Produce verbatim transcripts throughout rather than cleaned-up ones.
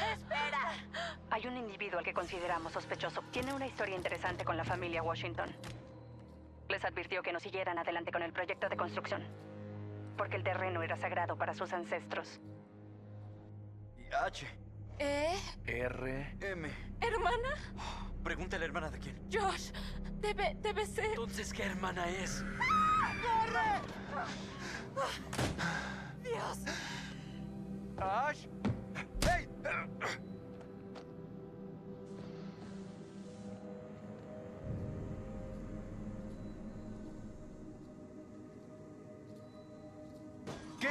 ¡Espera! Hay un individuo al que consideramos sospechoso. Tiene una historia interesante con la familia Washington. Les advirtió que no siguieran adelante con el proyecto de construcción, porque el terreno era sagrado para sus ancestros. Y H. ¿Eh? R. M. ¿Hermana? Pregúntale a la hermana de quién. Josh, debe, debe ser... Entonces, ¿qué hermana es? ¡Corre! ¡Dios! ¡Ash! ¡Hey! ¿Qué?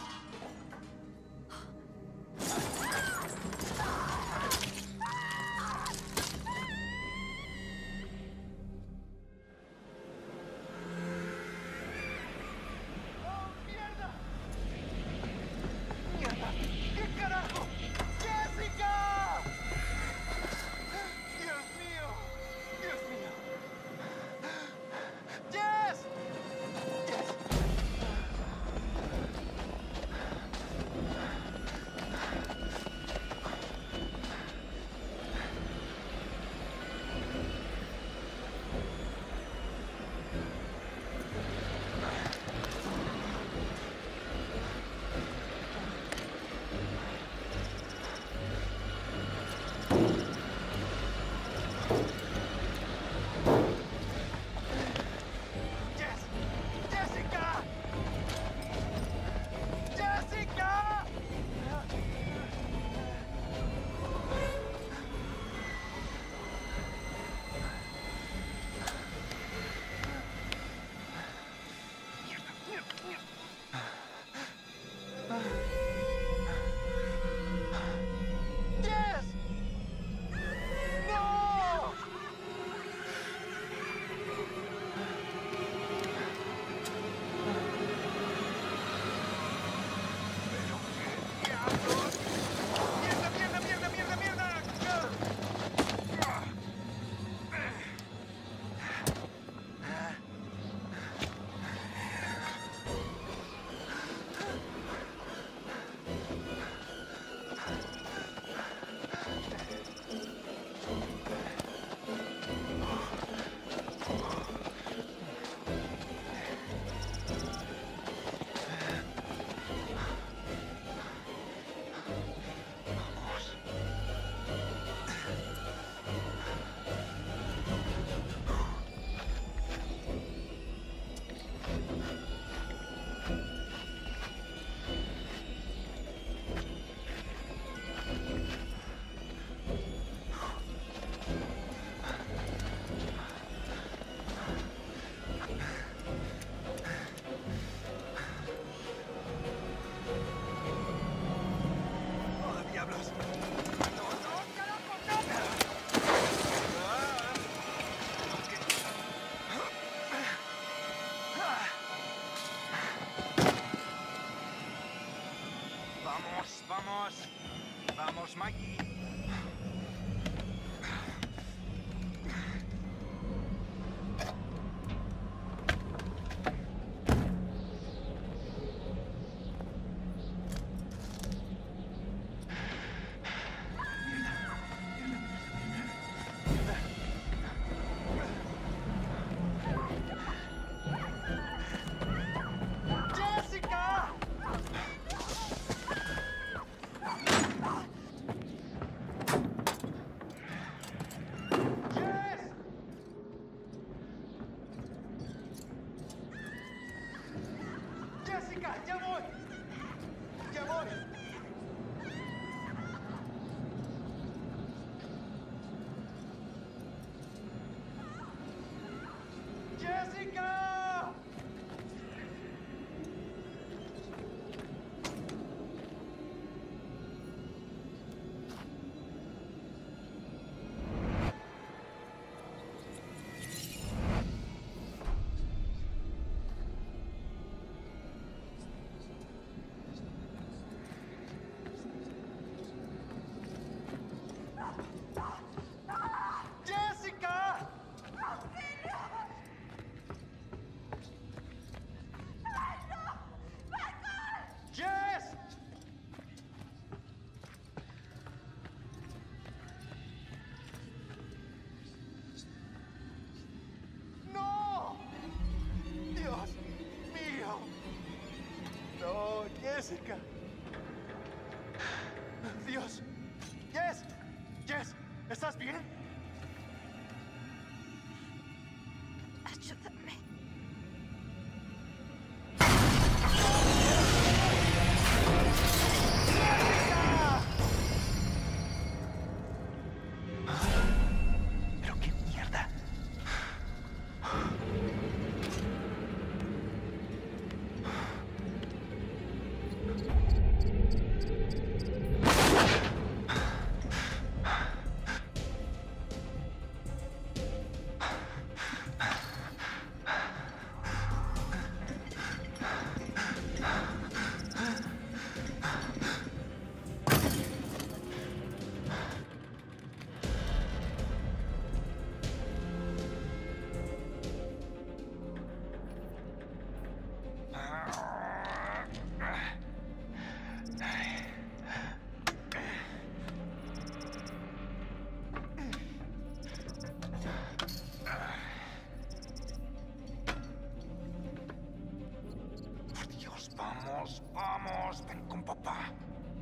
Vamos, vamos. Vamos, Mikey. ¡Ya voy! ¡Ya voy! ¡Jessica! cerca. Dios. Jess. Jess, ¿estás bien? Ayúdame. ¿Pero qué mierda? Dios, vamos, vamos, ven con papá.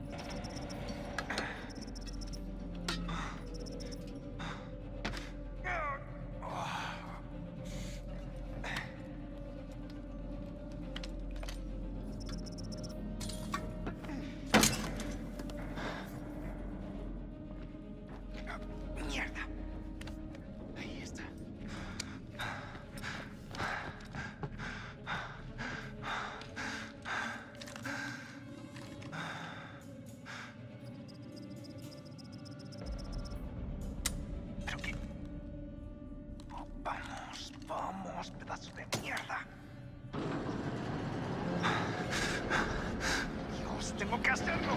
Mierda. Ahí está. ¿Pero qué? Oh, vamos, vamos, pedazo de mierda. Dios, tengo que hacerlo.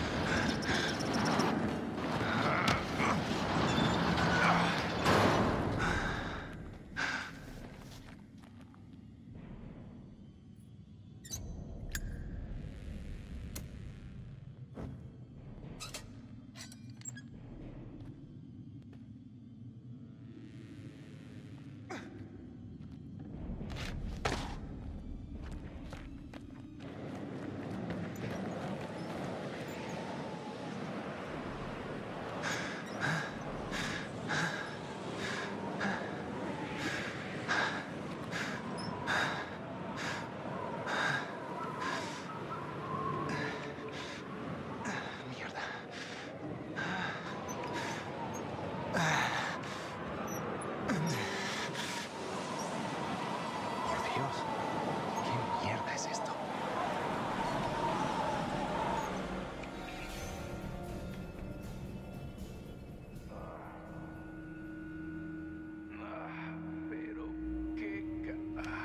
Mierda. Por Dios, ¿qué mierda es esto? Pero qué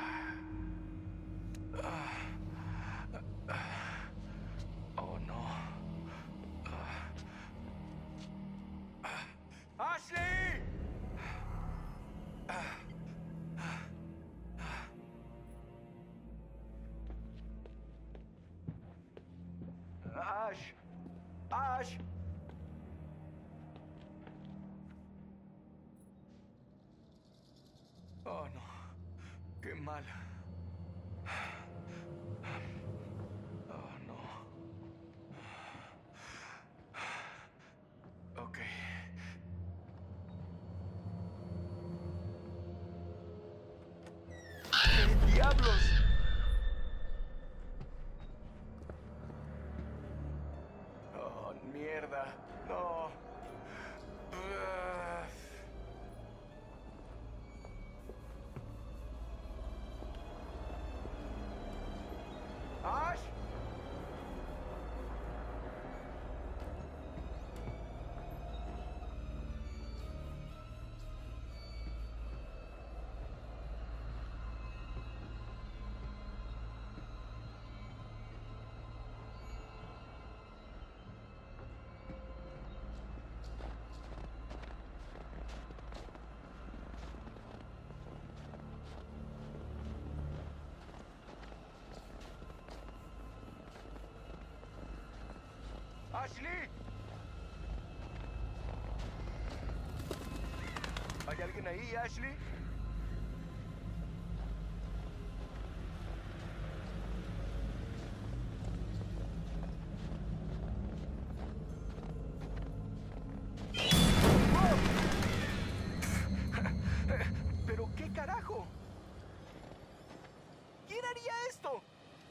ca... Oh no. ¡Ashley! Ash. Ash. Oh no. Qué mal. Oh no. Ok. ¿Qué diablos? Oh, mierda. No. Ah. Ash. ¡Ashley! ¿Hay alguien ahí, Ashley? haría esto?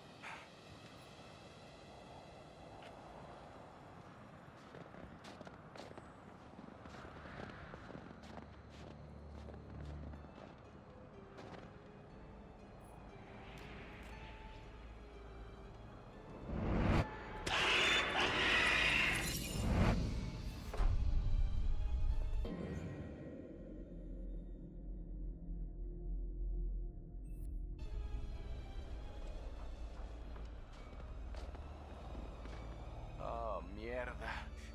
Oh, mierda.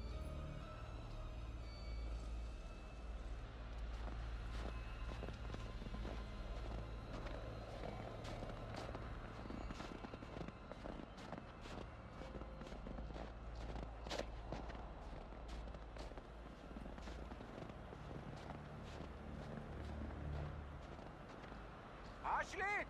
¡Ashley!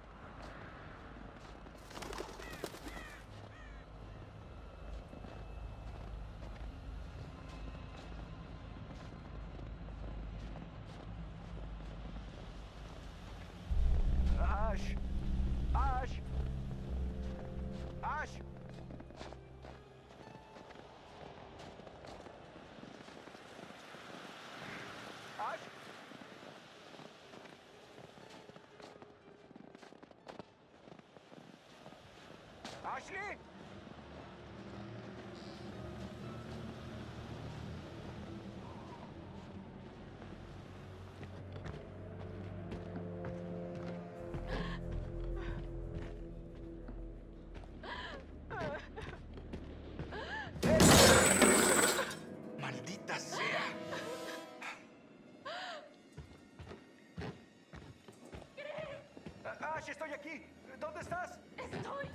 Ash. Ash. Ash. Ash. Ashley. Maldita sea. Ah, Ash, estoy aquí. ¿Dónde estás? Estoy...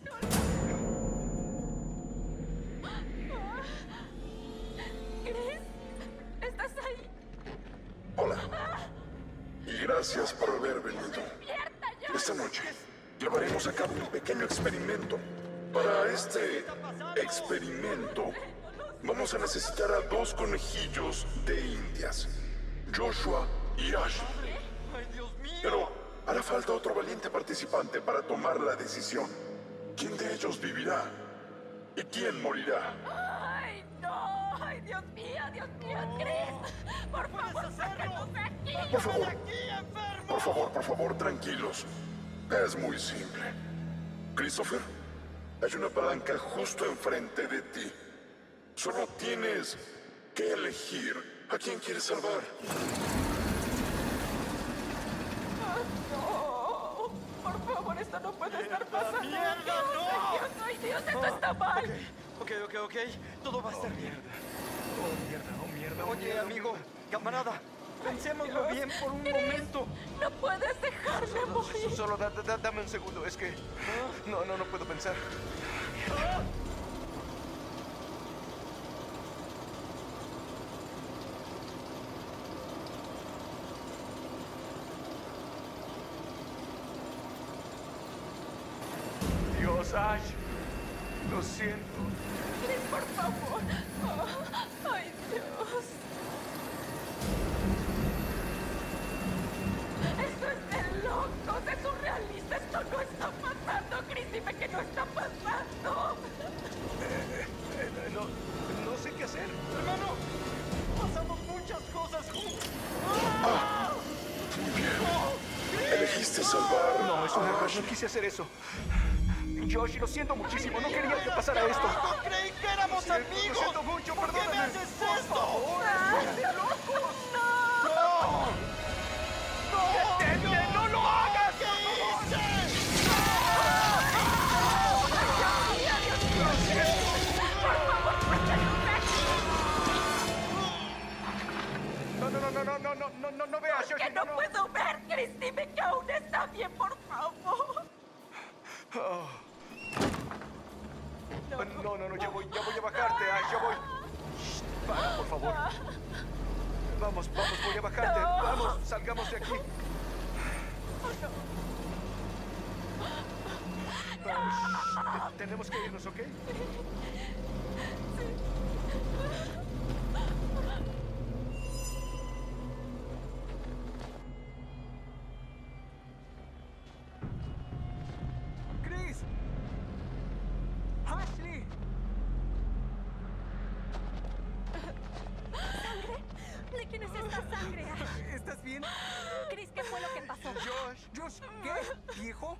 ¿Chris? ¿Estás ahí? Hola. Y gracias por haber venido. ¡Despierta ya! Esta noche llevaremos a cabo un pequeño experimento. Para este experimento vamos a necesitar a dos conejillos de indias, Joshua y Ashley. ¡Ay, Dios mío! Pero hará falta otro valiente participante para tomar la decisión. ¿Quién de ellos vivirá? ¿Y quién morirá? ¡Ay, no! ¡Ay, Dios mío, Dios mío! ¡Chris! ¡Por favor, sácanos de aquí! Por favor, ¡Aquí, enfermo! por favor, por favor, tranquilos. Es muy simple. Christopher, hay una palanca justo enfrente de ti. Solo tienes que elegir a quién quieres salvar. ¡No! Por favor, esto no puede estar pasando. ¡Mierda, Dios, no! Dios, ay, Dios, esto está mal. Ok, ok, ok. Todo va a estar bien. Oh, mierda, oh, mierda. oh, Oye, mierda, amigo, camarada, pensémoslo Dios. bien por un Chris, momento. No puedes dejarme morir. Solo da- da- dame un segundo, es que... No, no, no puedo pensar. Dios, Ash, lo siento. Chris, por favor. Oh, ay, Dios. Esto es de locos, es surrealista. Esto no está pasando. Chris, dime que no está pasando. Eh, eh, no, no sé qué hacer. Hermano, pasamos muchas cosas juntos. Muy bien. Elegiste salvar No, es un a error, Ashley. no quise hacer eso. Josh, lo siento muchísimo, no quería que pasara esto. ¡No creí que éramos Lo amigos! siento mucho, ¿Por qué me perdóname. haces Por esto? favor, es de locos. ¡No! ¡No! ¡Detente! ¡No lo hagas! ¿Qué hice? No, no, no, no, no, no, no, no, no, no veas, Josh, Que no no. puedo ver, Chris. Dime que aún está bien, por favor. Oh. No, no, no, ya voy, ya voy a bajarte, Ash, ya voy. Shh, para, por favor. Vamos, vamos, voy a bajarte. No. Vamos, salgamos de aquí. Ah, shh, tenemos que irnos, ¿ok? creas. ¿Estás bien? Chris, ¿qué fue lo que pasó? Josh. Josh, ¿qué? ¿Viejo?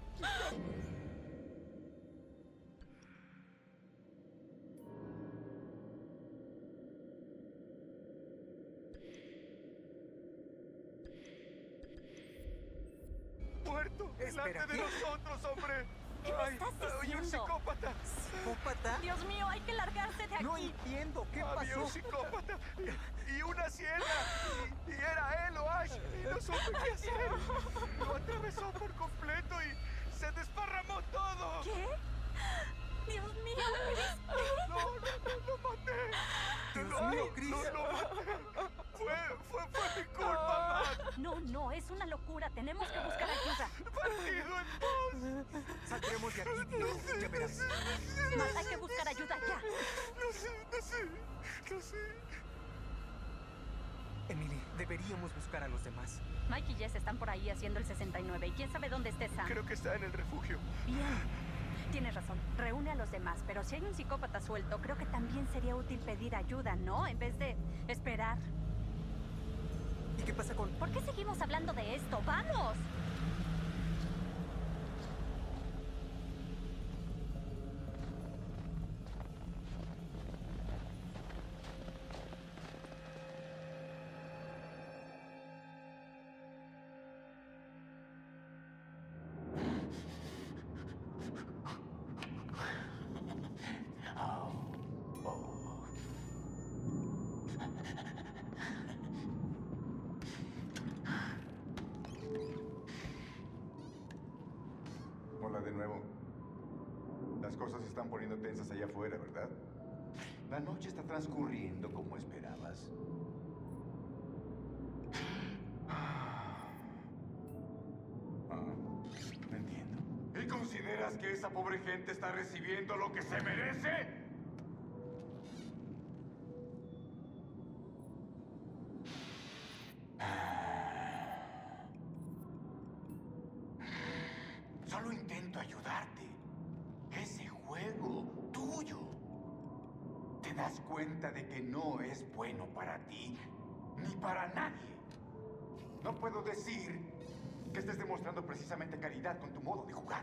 Muerto. Espera, Delante de ¿qué? nosotros, hombre. ¿Qué me estás Hay un diciendo? psicópata. ¿Psicópata? Dios mío, hay que largarse de aquí. No entiendo. ¿Qué Había pasó? un psicópata y, y una sierra. Y, y era él o Ash. Y no supe qué hacer. Lo atravesó por completo y se desparramó todo. ¿Qué? Dios mío, Chris. No, no, no, lo maté. Dios No, mío, no, Chris. No, lo maté. Fue, fue, fue mi culpa, Matt. No, no, es una locura. Tenemos que buscar ayuda. Partido en dos. Saldremos de aquí, viejo. Ya verás. Matt, hay que buscar ayuda ya. No sé, no sé, no sé. Emily, deberíamos buscar a los demás. Mike y Jess están por ahí haciendo el sesenta y nueve. ¿Y quién sabe dónde esté Sam? Creo que está en el refugio. Bien. Tienes razón. Reúne a los demás. Pero si hay un psicópata suelto, creo que también sería útil pedir ayuda, ¿no? En vez de esperar. ¿Y qué pasa con...? ¿Por qué seguimos hablando de esto? ¡Vamos! Hola de nuevo. Las cosas se están poniendo tensas allá afuera, ¿verdad? La noche está transcurriendo como esperabas. Ah, no entiendo. ¿Y consideras que esa pobre gente está recibiendo lo que se merece? Solo intento ayudarte. Ese juego tuyo. ¿Te das cuenta de que no es bueno para ti ni para nadie? No puedo decir que estés demostrando precisamente caridad con tu modo de jugar.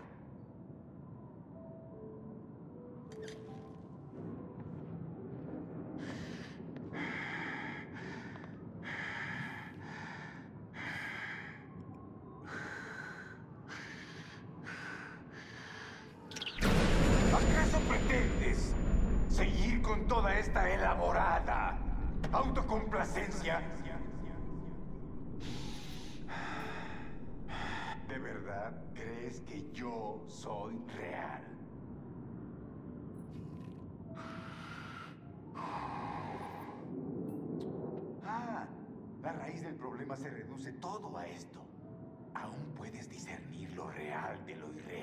¿Acaso pretendes seguir con toda esta elaborada autocomplacencia? ¿De verdad crees que yo soy real? Ah, la raíz del problema se reduce todo a esto. Aún puedes discernir lo real de lo irreal.